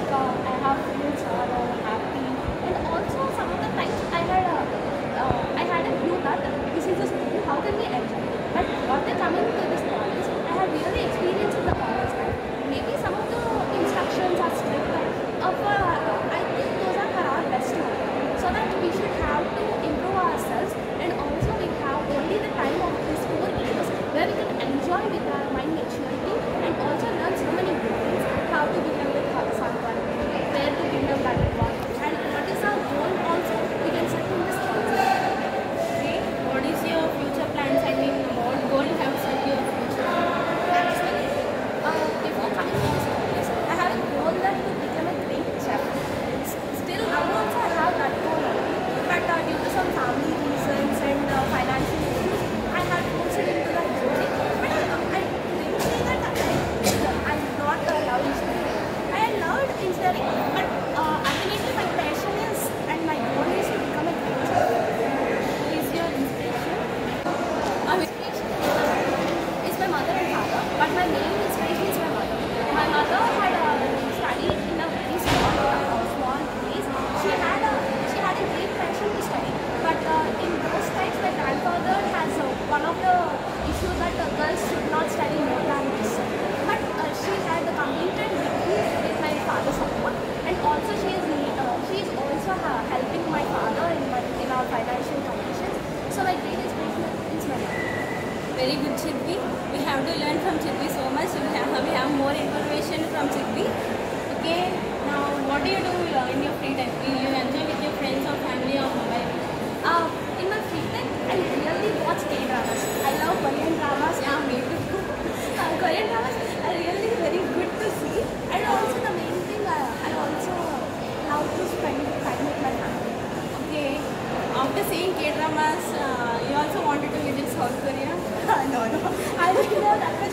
like I have feels happy, and also some of the times I had a view that this is a school, how can we enjoy? But after coming to this college, I have really experienced in the college life. Maybe some of the instructions are strict, I think those are for our best mode. So that we should have to improve ourselves, and also we have only the time of these 4 years where we can enjoy with our mind maturity and also learn so many good things, how to become with someone, where to become that one, and what is our goal also we can set in this concept. Okay. What is your future plans? I mean, what goal you have set your future? Actually, before coming to this college, I have a goal that to become a great chef. Still, now also I have that goal only, but due to some family reasons and financial issues, I had forced it into that journey. But I didn't say that I did not love engineering. I loved engineering, but ultimately my passion is and my goal is to become a great chef. Who is your inspiration? It's my mother and father, but my main inspiration is my mother. My mother had studied in a very small place. She had a great passion to study, but in those times my grandfather has one of the issues that girls should not study more than this. But she had completed degree with my father's support, and also she is also helping my father in our financial conditions. So my great inspiration is my mother. Very good, Chidvi. We have to learn from Chidvi so much. We have more information from Chidvi. Okay. Now, what do you do in your free time? Do you enjoy with your friends or family or mobile? In my free time, I really watch K-dramas. I love Korean dramas. Yeah, me too. Korean dramas are really very good to see, and also the main thing I also love to spend time with my family. Okay. After seeing K-dramas, you also wanted to visit South Korea? No, I didn't know that.